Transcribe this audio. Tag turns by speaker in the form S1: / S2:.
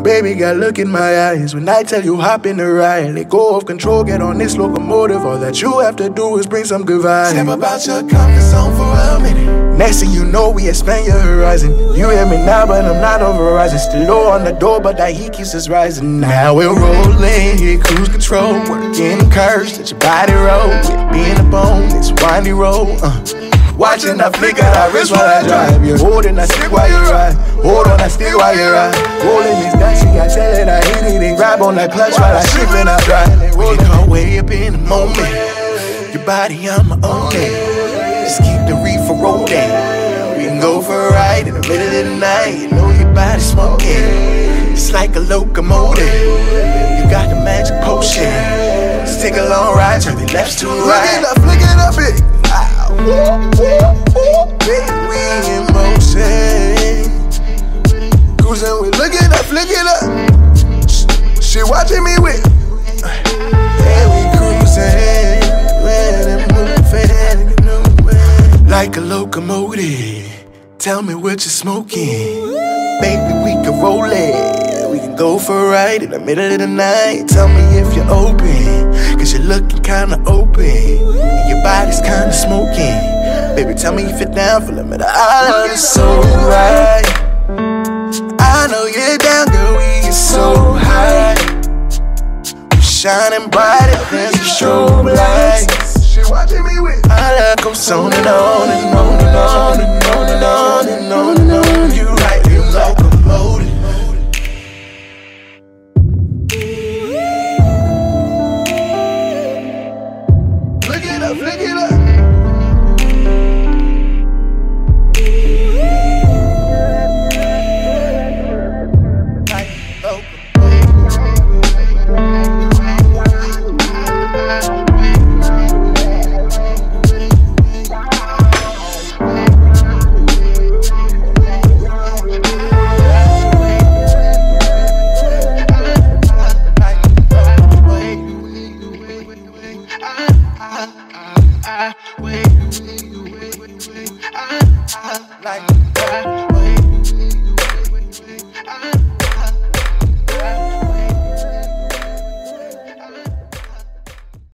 S1: Baby girl, look in my eyes when I tell you hop in the ride. Let go of control, get on this locomotive. All that you have to do is bring some good vibes.
S2: Step about your comfort zone for a minute.
S1: Next thing you know, we expand your horizon. You hear me now, but I'm not over rising. Still low on the door, but that heat keeps us rising. Now we're rolling, hit cruise control, working curves, let your body roll. With me in the bone, it's windy road. Watching I flick at our wrist while I drive. You're holding that stick while you ride. Hold on that stick while you ride. Rolling this dice, you got tell it, I hit it and grab on that clutch while I shift and I drive. We come way up in the moment. Your body, I'm my own man. Just keep the reefer rolling. We can go for a ride in the middle of the night. You know your body smoking. It's like a locomotive. You got the magic potion. Let's take a long ride, turn the left to right.
S2: Flick it up, it.
S1: Baby, we in motion. Cruising, we look it up, flick it up. She watching me with. Yeah, we cruising, moving like a locomotive. Tell me what you're smoking. Baby, we can roll it. We can go for a ride in the middle of the night. Tell me if you're open, cause you're looking kinda open. And your body's kinda smoking. Baby, tell me if you're down for the middle. I love it so right. I know you're down, girl, we get so high. We're shining brighter than the strobe lights.
S2: She watching me with.
S1: I love goes on and on and on and on and on and on and on and on. You like you locomotive.
S2: Flick it up, flick it up.
S1: Like